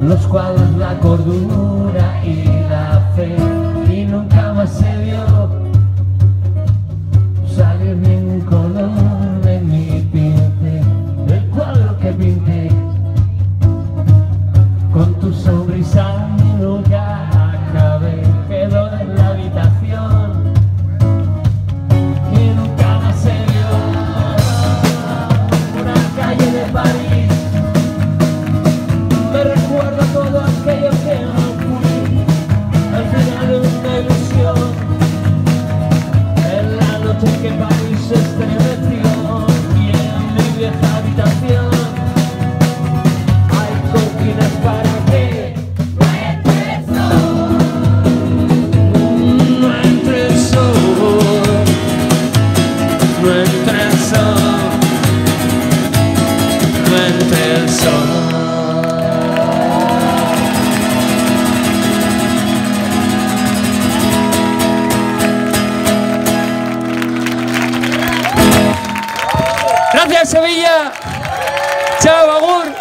los cuadros, la cordura y la fe, y nunca más se vio salir ningún color de mi pincel. El cuadro que pinté con tu sonrisa nunca acabé, quedó en la habitación y nunca más se vio. Una calle de París me recuerda todo aquello que no fui, al final de una ilusión, en la noche en que París se estremeció, y en mi vieja habitación hay cortinas para que no entre el sol, no entre el sol, no entre el sol, no entre el sol. Gracias, Sevilla. Chao, agur.